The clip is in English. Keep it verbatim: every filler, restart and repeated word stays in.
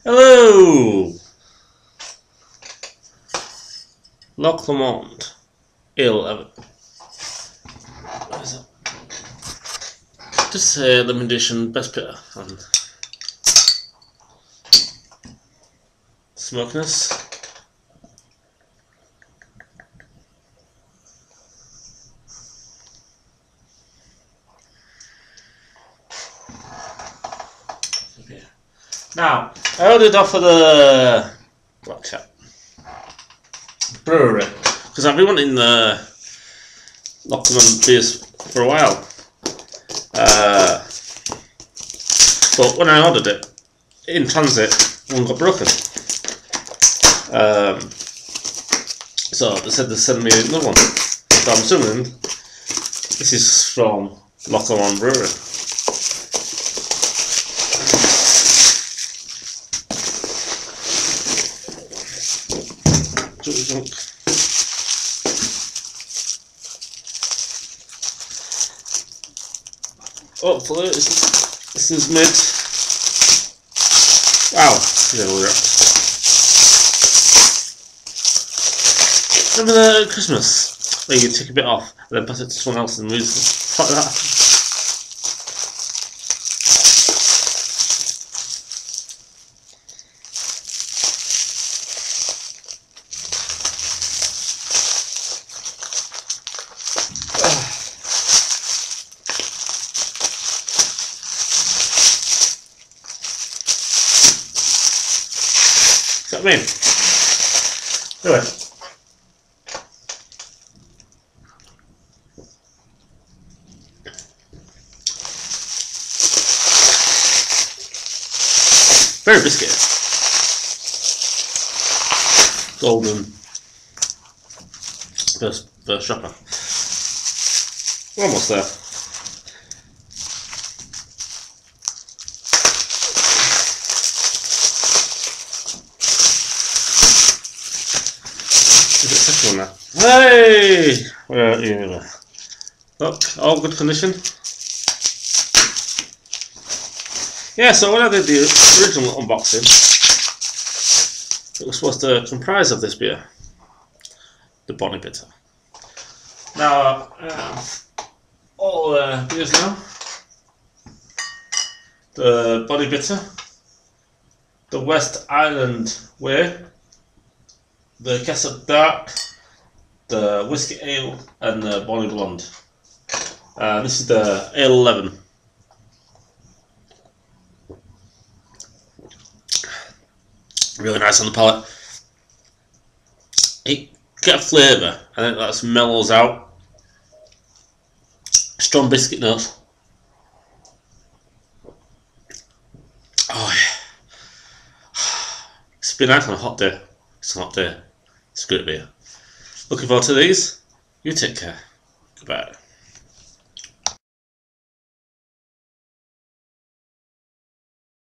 Hello! Loch Lomond, Ale eleven. What is it? Just say uh, limited edition best bitter and smokiness. Okay. Now, I ordered off of the Black Chat brewery because I've been wanting the Loch Lomond beers for a while. Uh, but when I ordered it in transit, one got broken. Um, so they said they'd send me another one. So I'm assuming this is from Loch Lomond Brewery. Hopefully this, this is mid. Wow, yeah, we're up. Remember the Christmas where you take a bit off and then pass it to someone else and use it like that? Is that me? Anyway. Very biscuit. Golden. First, first shopper. We're almost there. Is it second one now? Hey! Where are you? Look, all good condition. Yeah, so when I did the original unboxing, it was supposed to comprise of this beer, the Bonnie Bitter. Now, um, all uh, beers now, the Bonnie Bitter, the West Island Way, the Castle Dark, the Whiskey Ale, and the Bonnie Blonde. Uh, this is the Ale eleven. Really nice on the palate. It gets flavour. I think that mellows out. Strong biscuit notes. Oh yeah. It's been nice on a hot day. It's a hot day. It's a great beer. Looking forward to these. You take care. Goodbye.